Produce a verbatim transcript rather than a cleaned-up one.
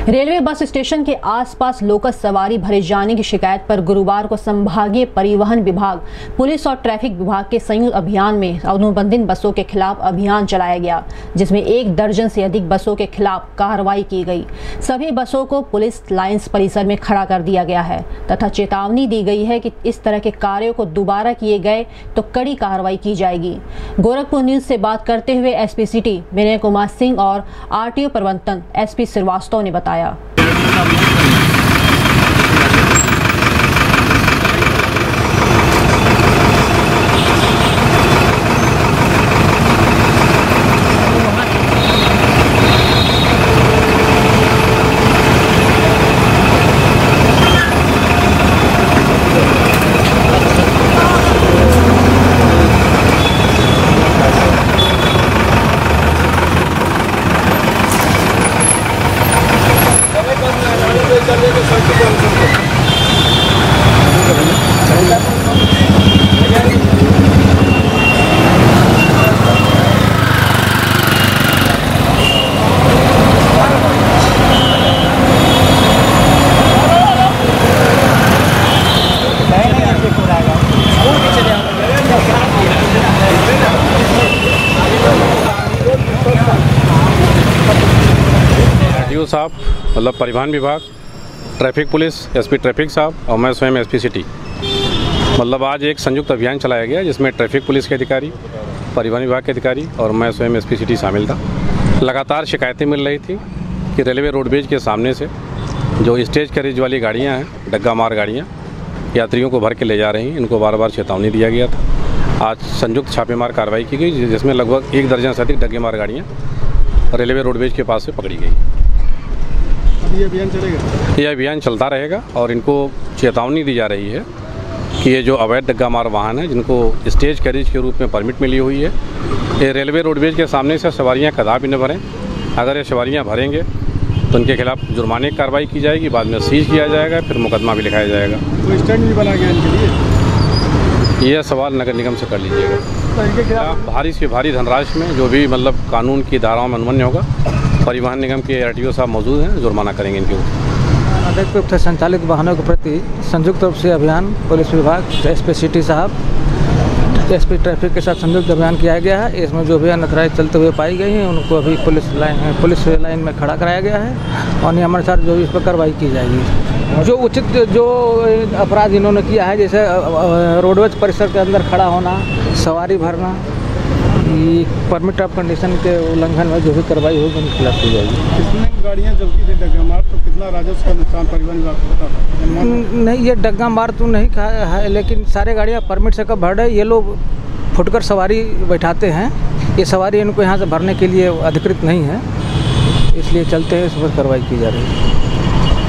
Railway bus station के आसपास local सवारी भरे जाने की शिकायत पर गुरुवार को संभागीय परिवहन विभाग, पुलिस और ट्रैफिक विभाग के संयुक्त अभियान में अनुबंधित बसों के खिलाफ अभियान चलाया गया, जिसमें एक दर्जन से अधिक बसों के खिलाफ कार्रवाई की गई। सभी बसों को पुलिस लाइंस परिसर में खड़ा कर दिया गया है तथा चेतावनी दी गई है कि इस तरह के कार्यों को दोबारा किए गए तो कड़ी कार्रवाई की जाएगी। गोरखपुर न्यूज से बात करते हुए एसपी सिटी विनय कुमार सिंह और आरटीओ प्रबंधन एसपी श्रीवास्तव ने बताया। आरटीओ साहब, मतलब परिवहन विभाग, ट्रैफिक पुलिस, एसपी ट्रैफिक साहब और मैं स्वयं एसपी सिटी, मतलब आज एक संयुक्त अभियान चलाया गया जिसमें ट्रैफिक पुलिस के अधिकारी, परिवहन विभाग के अधिकारी और मैं स्वयं एसपी सिटी शामिल था। लगातार शिकायतें मिल रही थी कि रेलवे रोडवेज के सामने से जो स्टेज कैरेज वाली गाड़ियाँ हैं, डग्गा मार गाड़ियाँ यात्रियों को भर के ले जा रही हैं, इनको बार बार चेतावनी दिया गया था। आज संयुक्त छापेमार कार्रवाई की गई जिसमें लगभग एक दर्जन से अधिक डग्गे मार गाड़ियाँ रेलवे रोडवेज के पास से पकड़ी गई। ये अभियान चलेगा? यह अभियान चलता रहेगा और इनको चेतावनी दी जा रही है कि ये जो अवैध डग्गा मार वाहन है, जिनको स्टेज कैरेज के रूप में परमिट मिली हुई है, ये रेलवे रोडवेज के सामने से सवारियां कदापि न भरें। अगर ये सवारियां भरेंगे तो उनके खिलाफ जुर्माने की कार्रवाई की जाएगी, बाद में सीज किया जाएगा, फिर मुकदमा भी लिखाया जाएगा। तो स्टैंड भी बना गया इनके लिए? यह सवाल नगर निगम से कर लीजिएगा। तो इनके खिलाफ भारी से भारी धनराशि में जो भी मतलब कानून की धाराओं में अनुमन्य होगा, परिवहन निगम के आरटीओ साहब मौजूद हैं, जुर्माना करेंगे इनके ऊपर। अवैध रूप से संचालित वाहनों के प्रति संयुक्त रूप से अभियान पुलिस विभाग, एसपी सिटी साहब, एसपी ट्रैफिक के साथ संयुक्त अभियान किया गया है। इसमें जो भी अनथराइज चलते हुए पाई गई हैं उनको अभी पुलिस लाइन पुलिस लाइन में खड़ा कराया गया है और नियमानुसार जो भी इस पर कार्रवाई की जाएगी। जो उचित जो अपराध इन्होंने किया है, जैसे रोडवेज परिसर के अंदर खड़ा होना, सवारी भरना, परमिट ऑफ कंडीशन के उल्लंघन में जो भी कार्रवाई होगी उनके खिलाफ की जाएगी। कितनी गाड़ियाँ चलती थी डग्गा मार, तो कितना राजस्व का नुकसान परिवहन विभाग को पता था? नहीं, ये डग्गा मार तो नहीं कहा है, लेकिन सारे गाड़ियाँ परमिट से कब भर रहे, ये लोग फुटकर सवारी बैठाते हैं। ये सवारी इनको यहाँ से भरने के लिए अधिकृत नहीं है, इसलिए चलते हैं, इस पर कार्रवाई की जा रही है।